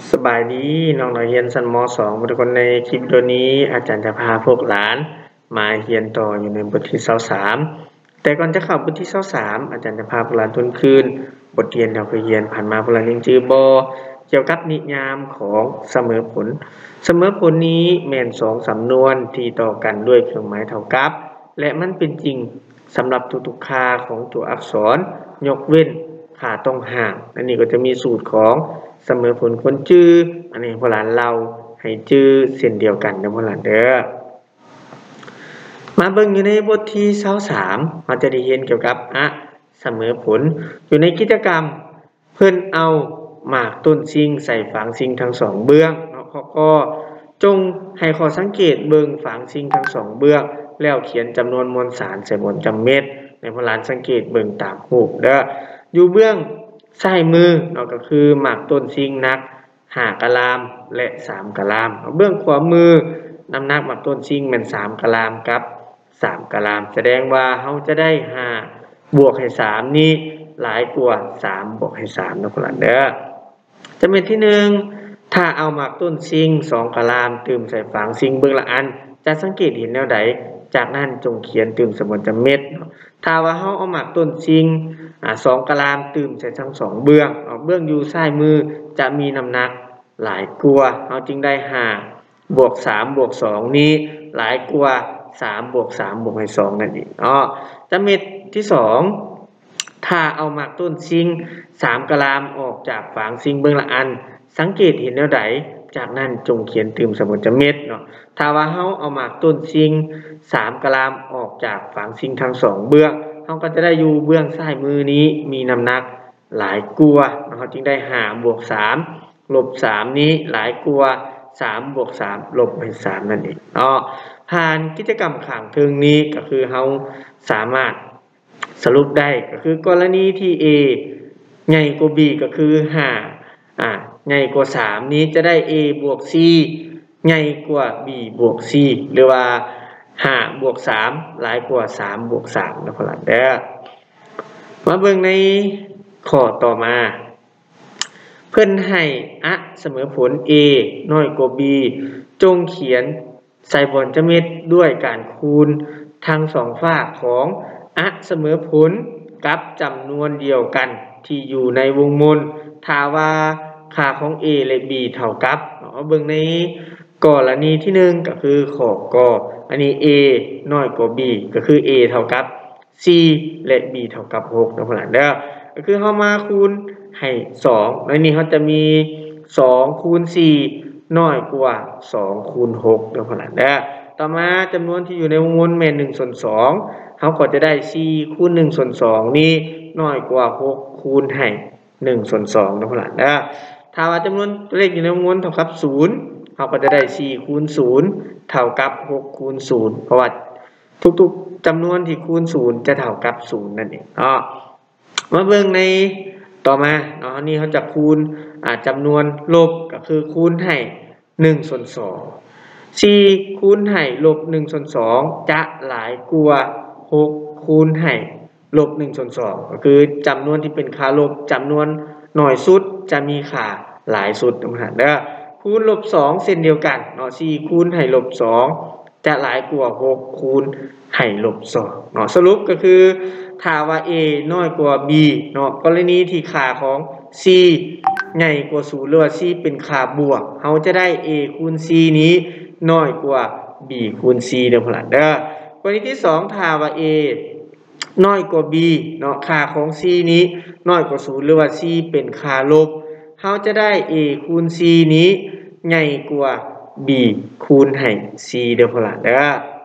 สบายดีน้องนักเรียนชั้นม .2 ทุกคนในคลิปวิดีโอนี้อาจารย์จะพาพวกหลานมาเรียนต่ออยู่ในบทที่23แต่ก่อนจะเข้าบทที่23อาจารย์จะพาพวกหลานทวนคืนบทเรียนที่เราเคยเรียนผ่านมาพวกหลานยังจื้อบ่เกี่ยวกับนิยามของเสมอผลเสมอผลนี้แม่น2สำนวนที่ต่อกันด้วยเครื่องหมายเท่ากับและมันเป็นจริงสำหรับทุกๆค่าของตัวอักษรยกเว้นค่าต้องห่างอันนี้ก็จะมีสูตรของเสมอผลคนจื้ออันนี้พวกหลานเราให้จื้อเส้นเดียวกันนะพวกหลานเด้อมาเบิ่งอยู่ในบทที่23เราจะได้เรียนเกี่ยวกับเสมอผลอยู่ในกิจกรรมเพิ่นเอาหมากต้นซิงใส่ฝางซิงทั้งสองเบื้องเขาก็จงให้ข้อสังเกตเบิ่งฝางซิงทั้งสองเบื้องแล้วเขียนจำนวนมวลสารใส่บนจำเม็ดในพวกหลานสังเกตเบิ่งตามรูปเด้ออยู่เบื้องซ้ายมือก็คือหมากต้นซิงนัก5 กะรัมและ3 กะรัมเบื้องขวามือน้ำหนักหมากต้นซิงเป็น3 กะรัมกับ3 กะรัมแสดงว่าเราจะได้5บวกให้3นี้หลายกว่า3บวกให้3นะพวกหลานเด้อจำเป็นที่1ถ้าเอาหมากต้นซิง2 กะรัมเติมใส่ฝางซิงเบื้องละอันจะสังเกตเห็นแนวใดจากนั้นจงเขียนเติมสมนจำเม็ดถ้าว่าเราเอาหมากต้นซิง2 กะรัมเติมใส่ทั้ง2เบื้องเบื้องอยู่ซ้ายมือจะมีน้ำหนักหลายกว่าเราจึงได้5บวก3บวก2นี้หลายกว่า3บวก3บวกให้2นั่นเองจำเม็ดที่2ถ้าเอาหมากต้นซิง3 กะรัมออกจากฝางซิงเบื้องละอันสังเกตเห็นแนวใดจากนั้นจงเขียนเติมสมนจำเม็ดถ้าว่าเราเอาหมากต้นซิง3 กะรัมออกจากฝางซิงทั้ง2เบื้องเราก็จะได้อยู่เบื้องซ้ายมือนี้มีน้ำหนักหลายกว่าเราจึงได้5บวก3ลบ3นี้หลายกว่า3บวก3ลบให้3นั่นเองผ่านกิจกรรมข้างเทิงนี้ก็คือเราสามารถสรุปได้ก็คือกรณีที่ A ใหญ่กว่า B ก็คือ5ใหญ่กว่า3นี้จะได้ A บวก C ใหญ่กว่า B บวก C หรือว่า5บวก3หลายกว่า3บวก3นะพวกหลานเด้อมาเบิ่งในข้อต่อมาเพิ่นให้เสมอผล A น้อยกว่า B จงเขียนใส่บนจำเม็ดด้วยการคูณทั้ง2ฝากของเสมอผลกับจำนวนเดียวกันที่อยู่ในวงมนถ้าว่าค่าของ A และ B เท่ากับเบิ่งในกรณีที่1ก็คือข้อกอันนี้ A น้อยกว่า B ก็คือ A เท่ากับ C และ B เท่ากับ6นะพวกหลานเด้อก็คือเฮามาคูณให้2ในนี้เขาจะมี2คูณ4น้อยกว่า2คูณ6นะพวกหลานเด้อต่อมาจำนวนที่อยู่ในวงมนแม่น1/2เขาก็จะได้4คูณ1/2นี้น้อยกว่า6คูณให้1/2นะพวกหลานเด้อถ้าว่าจำนวนเลขอยู่ในวงมนเท่ากับ0เขาก็จะได้4คูณ0เท่ากับ6คูณ0เพราะว่าทุกๆจำนวนที่คูณ0จะเท่ากับ0นั่นเองมาเบิ่งในต่อมานี่เขาจะคูณจำนวนลบก็คือคูณให้1/2 4คูณให้ลบ1/2จะหลายกว่า6คูณให้ลบ1/2ก็คือจำนวนที่เป็นค่าลบจำนวนน้อยสุดจะมีค่าหลายสุดนะเด้อคูณลบ2เส้นเดียวกัน4คูณให้ลบ2จะหลายกว่า6คูณให้ลบ2สรุปก็คือถ้าว่า A น้อยกว่า B กรณีที่ค่าของ C ใหญ่กว่า0หรือว่า C เป็นค่าบวกเราจะได้ A คูณ C นี้น้อยกว่า B คูณ C เด้อพวกหลานเด้อกรณีที่2ถ้าว่า A น้อยกว่า B ค่าของ C นี้น้อยกว่า0หรือว่า C เป็นค่าลบเราจะได้ A คูณ C นี้ใหญ่กว่า B คูณให้ C เด้อพวกหลานเด้อ